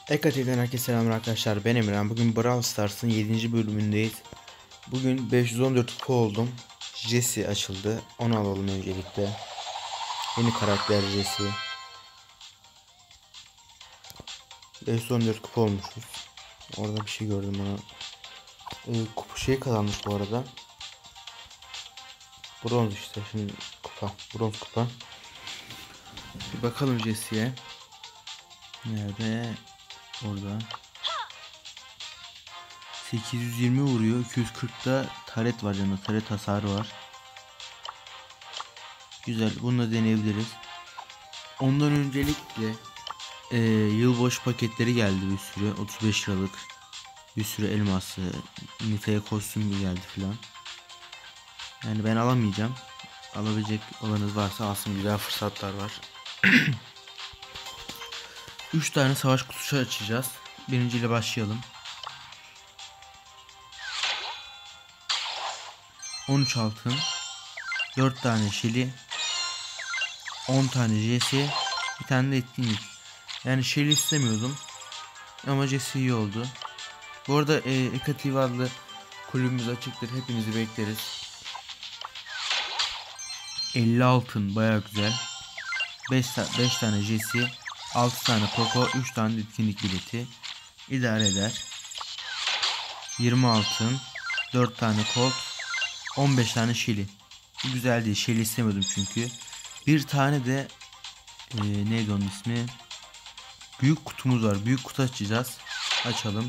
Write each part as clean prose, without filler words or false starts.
TV'den herkese selamlar arkadaşlar, ben Emirhan. Bugün Brawl Stars'ın 7. bölümündeyiz. Bugün 514 kupa oldum. Jesse açıldı, onu alalım öncelikle. Yeni karakter Jesse. 514 kupa olmuşuz. Orada bir şey gördüm bana. Kupa şey kazandık bu arada. Bronz işte, şimdi kupa, bronz kupa. Bir bakalım Jesse'ye. Nerede? Orada. 820 vuruyor. 240'da taret var canım. Taret hasarı var. Güzel. Bunu da deneyebiliriz. Ondan öncelikle yılbaşı paketleri geldi bir sürü. 35 liralık. Bir sürü elması. Nita'ya kostüm geldi filan. Yani ben alamayacağım. Alabilecek olanınız varsa alsın. Güzel fırsatlar var. 3 tane savaş kutusu açacağız. Birinciyle başlayalım. 13 altın, 4 tane Shelly, 10 tane Jesse, bir tane de etkinlik. Yani Shelly istemiyordum ama Jesse iyi oldu. Bu arada Ekativ adlı kulübümüz açıktır, hepinizi bekleriz. 50 altın, baya güzel. 5 tane Jesse, 6 tane Poco, 3 tane etkinlik bileti idare eder. 20 altın, 4 tane Colt, 15 tane Shelly. Güzel değil. Shelly istemiyordum çünkü. Bir tane de neydi onun ismi? Büyük kutumuz var. Büyük kutu açacağız. Açalım.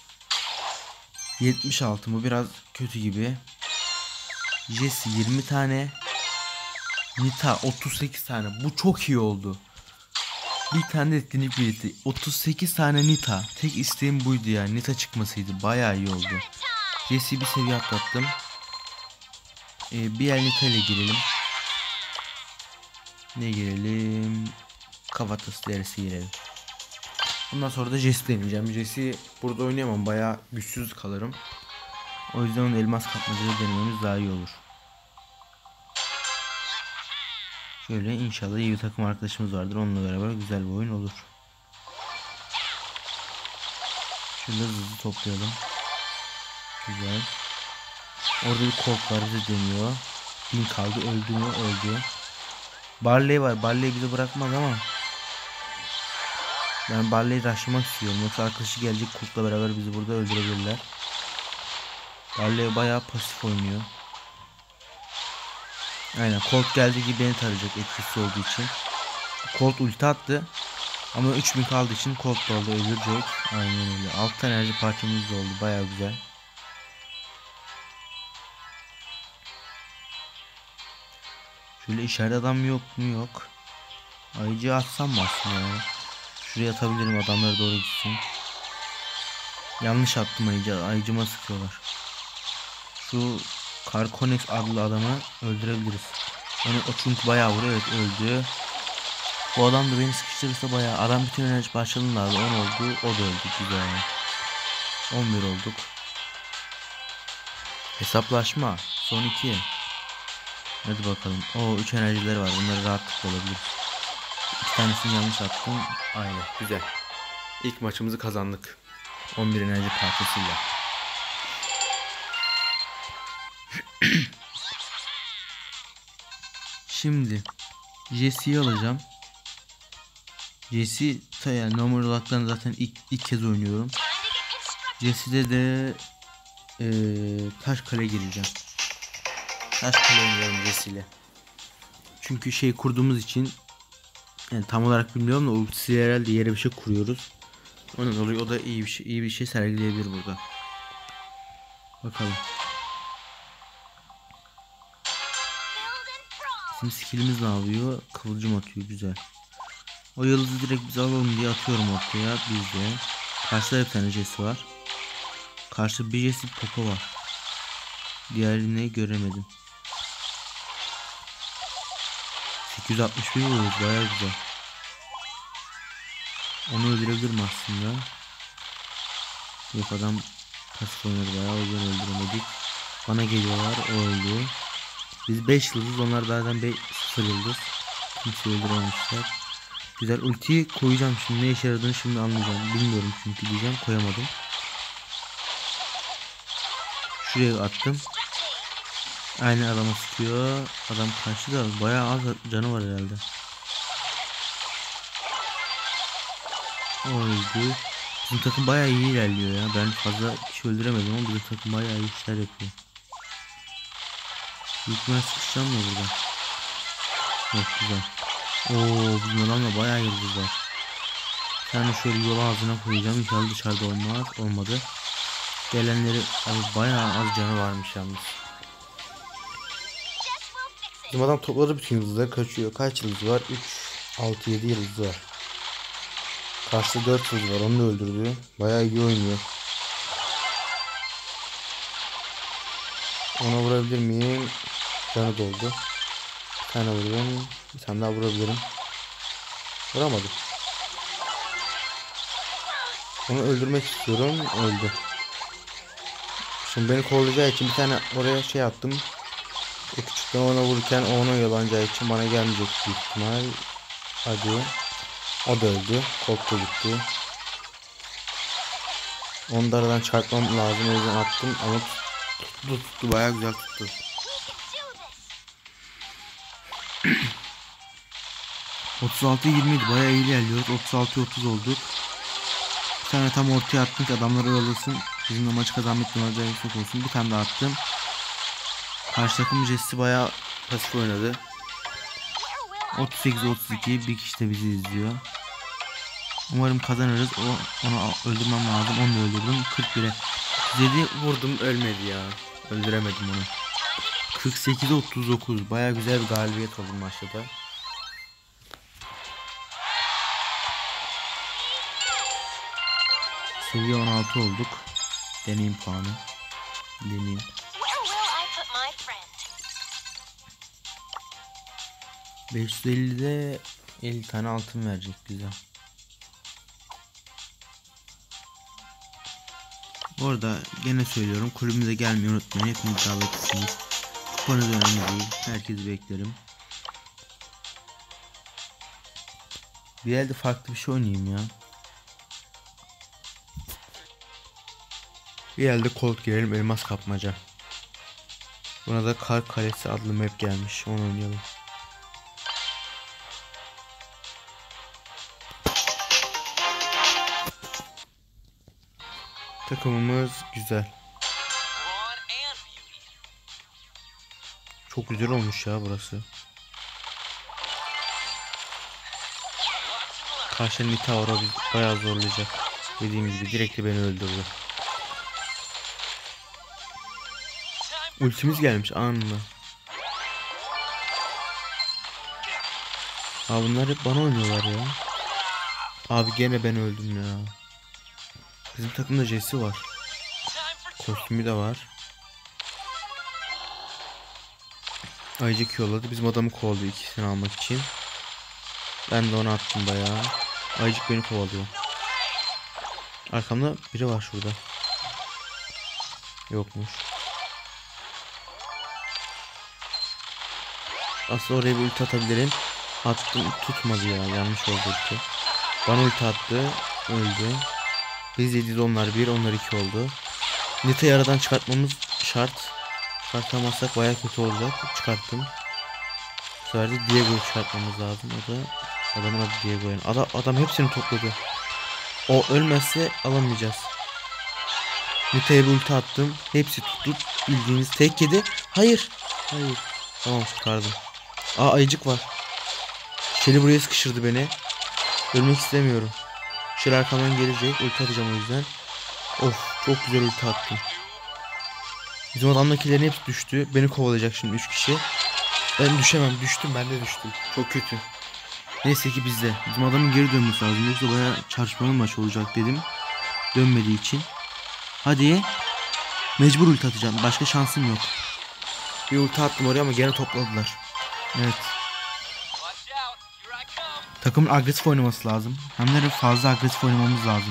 76 mı? Biraz kötü gibi. Jesse 20 tane. Nita 38 tane. Bu çok iyi oldu. Bir tane de etkinlik bileti. 38 tane Nita. Tek isteğim buydu yani. Nita çıkmasıydı. Bayağı iyi oldu. Jesse'yi bir seviye atlattım. Bir el Nita ile girelim. Ne girelim? Kafatası derisi girelim. Bundan sonra da Jesse deneyeceğim. Jesse burada oynayamam. Bayağı güçsüz kalırım. O yüzden onu elmas kapmacayla denememiz daha iyi olur. Şöyle inşallah iyi bir takım arkadaşımız vardır. Onunla beraber güzel bir oyun olur. Şöyle hızlı toplayalım. Güzel. Orada bir Colt var, bize deniyor. 1000 kaldı. Öldü mü? Öldü. Barley var. Barley bizi bırakmaz ama ben Barley'i rushlamak istiyorum. Yoksa arkadaşı gelecek, Colt'la beraber bizi burada öldürebilirler. Barley bayağı pasif oynuyor. Aynen, Colt geldiği gibi beni tarayacak etkisi olduğu için. Colt ulti attı. Ama 3000 kaldığı için Colt da oldu, öldürecek. Aynen öyle. 6 tane enerji parçamız da oldu. Bayağı güzel. Şöyle içeride adam yok mu? Yok. Ayıcı atsam mı aslında ya? Şuraya atabilirim, adamlara doğru gitsin. Yanlış attım ayıcı. Ayıcıma sıkıyorlar. Şu Karkonex adlı adamı öldürebiliriz. O çünkü bayağı vuruyor. Evet, öldü. Bu adam da beni sıkıştırırsa bayağı. Adam bütün enerji parçalarını aldı. 10 oldu. O da öldü. Güzel. 11 olduk. Hesaplaşma. Son 2. Hadi bakalım. O 3 enerjileri var. Bunları rahatlıkla alabiliriz. 2 tanesini yanlış attım. Aynen. Güzel. İlk maçımızı kazandık. 11 enerji parçasıyla. Şimdi Jesse'yi alacağım. Jesse yani normal olarak zaten ilk kez oynuyorum. Jesse'de de taş kale gireceğim. Taş kale oynuyorum Jesse ile. Çünkü şey kurduğumuz için, yani tam olarak bilmiyorum da ultisi herhalde yere bir şey kuruyoruz. Onun oluyor, o da iyi bir şey sergileyebilir burada. Bakalım. Bizim skillimiz ne yapıyor? Kıvılcım atıyor, güzel. O yıldızı direkt biz alalım diye atıyorum ortaya. Bizde. Karşıda bir tane Jesse var. Karşıda bir Jesse Poco var. Diğerini göremedim. 861 vuruyoruz, bayağı güzel. Onu öldürebilirim aslında. Yok, adam pasif oynadı bayağı, o yüzden öldüremedik. Bana geliyorlar, o öldü. Biz 5 yıldız, onlar zaten 0 yıldız. Kimse öldürememişler. Güzel, ultiyi koyacağım şimdi, ne işe yaradığını şimdi anlayacağım. Bilmiyorum çünkü diyeceğim, koyamadım. Şuraya attım. Aynı adama sıkıyor. Adam karşıda, bayağı az canı var herhalde. Oydu. Bizim takım bayağı iyi ilerliyor ya. Ben fazla kişi öldüremedim ama bizim takım bayağı iyi işler yapıyor. Yükmen sıkışacağım mı burada? Yok, güzel. Oo, bizim adamla bayağı yıldız var. Yani şöyle yol ağzına koyacağım. İnşallah dışarıda olmaz. Olmadı. Gelenleri abi, bayağı az canı varmış yalnız. Bizim adam topladı bütün yıldızları, kaçıyor. Kaç yıldız var? 3, 6, 7 yıldız var. Karşıda 4 yıldız var. Onu da öldürdü. Bayağı iyi oynuyor. Ona vurabilir miyim? Canı doldu. Bir tane vururum. Bir tane daha vurabilirim. Vuramadım. Onu öldürmek istiyorum. Öldü. Şimdi beni kovalayacağı için bir tane oraya şey attım. O küçükten ona vururken o ona yalanacağı için bana gelmeyecek büyük ihtimal. Hadi. O da öldü. Korktu gitti. Onu da aradan çıkartmam lazım. O yüzden attım ama tuttu. Bayağı güzel tuttu. ...36-27 bayağı iyi ilerliyoruz. 36-30 olduk. Bir tane tam ortaya attım ki adamları oyalasın. Bizim de maç kazanmak ihtimali yüksek olsun. Bir tane daha attım. Karşı takım Jesse bayağı pasif oynadı. 38-32, bir kişi de bizi izliyor. Umarım kazanırız. Onu öldürmem lazım. Onu da öldürdüm. 41'e 37 vurdum, ölmedi ya. Öldüremedim onu. 48-39, bayağı güzel bir galibiyet oldu maçta da. Seviye 16 olduk. Deneyim puanı. Deneyim. 550'de 50 tane altın verecek bize. Bu arada gene söylüyorum, kulübümüze gelmeyi unutmayın. Hepiniz davetlisiniz. Kupanız önemli değil. Herkesi beklerim. Bir elde farklı bir şey oynayayım ya. Bir elde Colt girelim, elmas kapmaca. Buna da Kar Kalesi adlı map gelmiş. Onu oynayalım. Takımımız güzel. Çok güzel olmuş ya burası. Karşı Nita orada bayağı zorlayacak. Dediğim gibi direkt de beni öldürdü. Ultimiz gelmiş anında. Abi bunlar hep bana oynuyorlar ya. Abi gene ben öldüm ya. Bizim takımda Jesse var. Kostümü de var. Ayıcık yolladı. Bizim adamı kovaladı ikisini almak için. Ben de onu attım bayağı. Ayıcık beni kovalıyor. Arkamda biri var şurada. Yokmuş. Aslında oraya bir ulti atabilirim. Attım, tutmadı ya. Yanlış oldu ulti. Bana ulti attı. Öldü. Biz 7'de onlar 1, onlar 2 oldu. Nita'yı aradan çıkartmamız şart. Çıkartamazsak bayağı kötü olacak. Çıkarttım. Bu sefer de Diego'yu çıkartmamız lazım. O da adamın adı Diego yani. Adam hepsini topladı. O ölmezse alamayacağız. Nita'ya bir ulti attım. Hepsi tuttu. Bildiğiniz tek yedi. Hayır. Hayır. Tamam, çıkardım. Aa, ayıcık var. Şeli buraya sıkıştırdı beni. Ölmek istemiyorum. Şeli arkamdan gelecek. Ulti atacağım o yüzden. Of, çok güzel ulti attım. Bizim adamdakilerin hepsi düştü. Beni kovalayacak şimdi 3 kişi. Ben düşemem. Düştüm. Ben de düştüm. Çok kötü. Neyse ki bizde. Bizim adamın geri dönmesi lazım. Yoksa bayağı çarpışmalı maç olacak dedim. Dönmediği için. Hadi. Mecbur ulti atacağım. Başka şansım yok. Bir ulti attım oraya ama gene topladılar. Evet. Takımın agresif oynaması lazım. Hem de fazla agresif oynamamız lazım.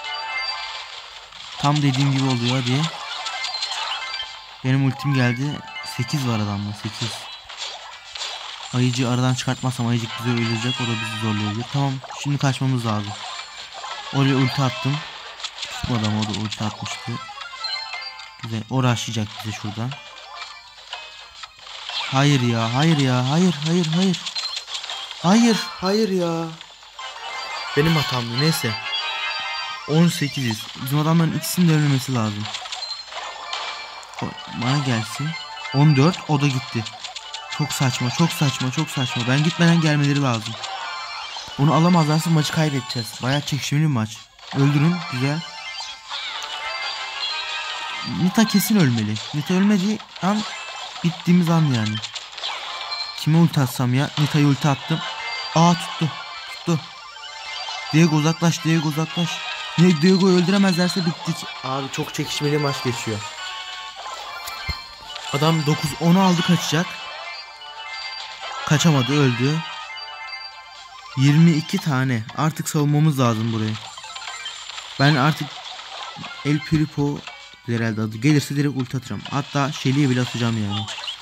Tam dediğim gibi oluyor diye. Benim ultim geldi. 8 var adamda. 8. Ayıcı aradan çıkartmazsam ayıcık bizi öldürecek. O da bizi zorlayacak. Tamam, şimdi kaçmamız lazım. Oraya ulti attım. Tutmadı ama o da ulti atmıştı. Güzel. O rushlayacak bize şuradan. Hayır ya, hayır ya, hayır, hayır, hayır. Hayır, hayır ya. Benim hatamdı, neyse. 18'iz. Bizim adamların ikisinin de ölmemesi lazım. Bana gelsin. 14, o da gitti. Çok saçma, çok saçma, çok saçma. Ben gitmeden gelmeleri lazım. Onu alamazlarsa maçı kaybedeceğiz. Bayağı çekişmeli bir maç. Öldürün, güzel. Nita kesin ölmeli. Nita ölmediği an bittiğimiz an yani. Kime ulti atsam ya? Nita'ya ulti attım. Aa, tuttu. Tuttu. Diego uzaklaş, Diego uzaklaş. Ne, Diego'yu öldüremezlerse bittik. Abi çok çekişmeli maç geçiyor. Adam 9-10'u aldı, kaçacak. Kaçamadı, öldü. 22 tane. Artık savunmamız lazım burayı. Ben artık El Primo herhalde adı. Gelirse direkt ulti atacağım. Hatta Shelly'ye bile atacağım yani.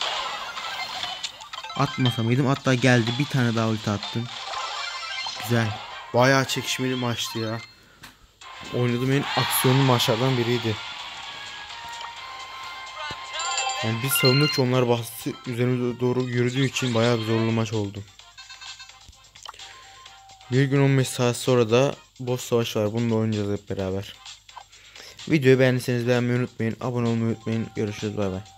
Atmasa mıydım? Hatta geldi. Bir tane daha ulti attım. Güzel. Bayağı çekişmeli maçtı ya. Oynadığım en aksiyonlu maçlardan biriydi. Yani biz savundukça onlar bastı, üzerimize doğru yürüdüğü için bayağı bir zorlu maç oldu. Bir gün 15 saat sonra da boss savaş var. Bunu da oynayacağız hep beraber. Videoyu beğendiyseniz beğenmeyi unutmayın. Abone olmayı unutmayın. Görüşürüz, bay bay.